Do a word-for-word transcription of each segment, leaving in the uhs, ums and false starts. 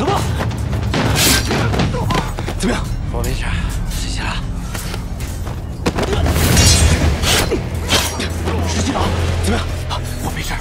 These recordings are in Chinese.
怎么？怎么样？ 我没事，谢谢了。 石七郎，怎么样？我没事。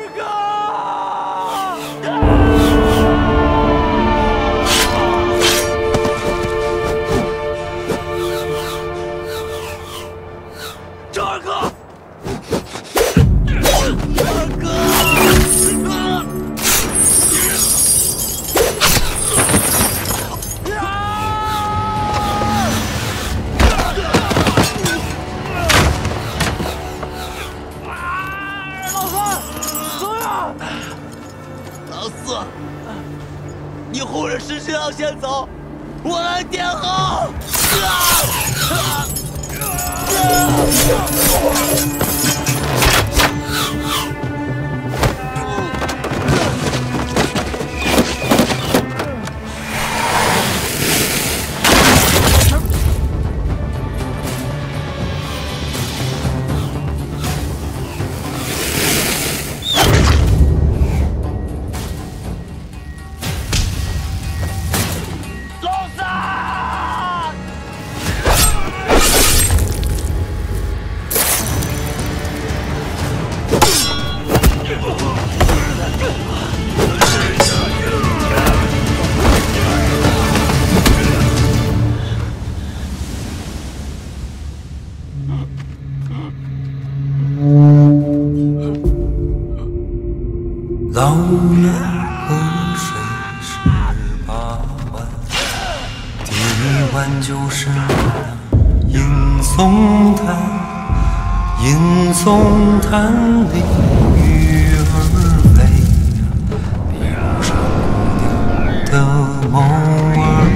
老人河水十八弯，第一弯就是那吟诵叹，吟诵叹里鱼儿飞，比不上姑娘的眸儿。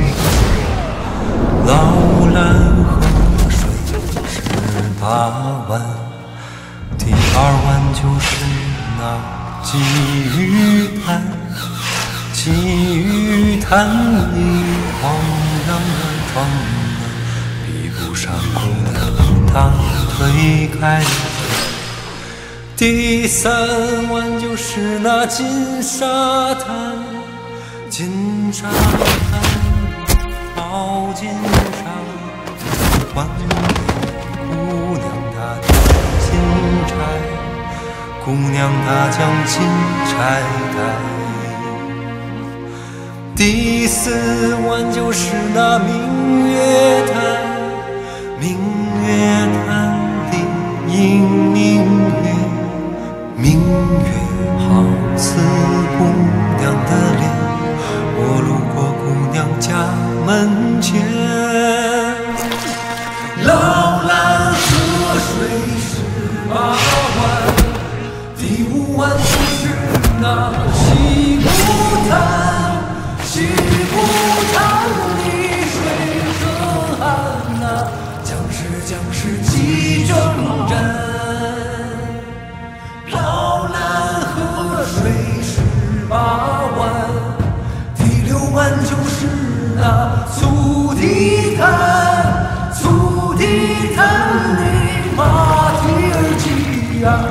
老蓝河水十八弯，第二弯就是那鲫鱼潭，鲫鱼潭里荒凉的庄园，比不上姑娘她推开。第三弯就是那金沙滩，金沙滩好金沙，还给姑娘她的金钗。姑娘她将金钗带，第四弯就是那明月潭，明月潭里映明月，明月好似姑娘的脸，我路过姑娘家门前。老蓝河水十八弯，第五弯就是那西湖滩，西湖滩里水可寒呐，将士将士齐征战。老蓝河水十八弯，第六弯就是那苏堤滩，苏堤滩里马蹄儿疾呀，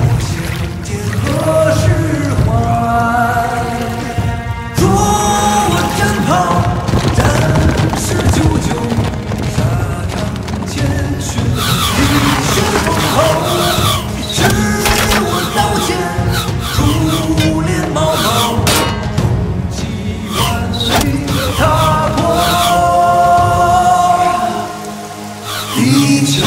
何时还？若问战袍，战士九九，沙场前寻英雄封侯。是我刀剑，珠帘毛毛，冲击万里踏破地球。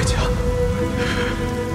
家。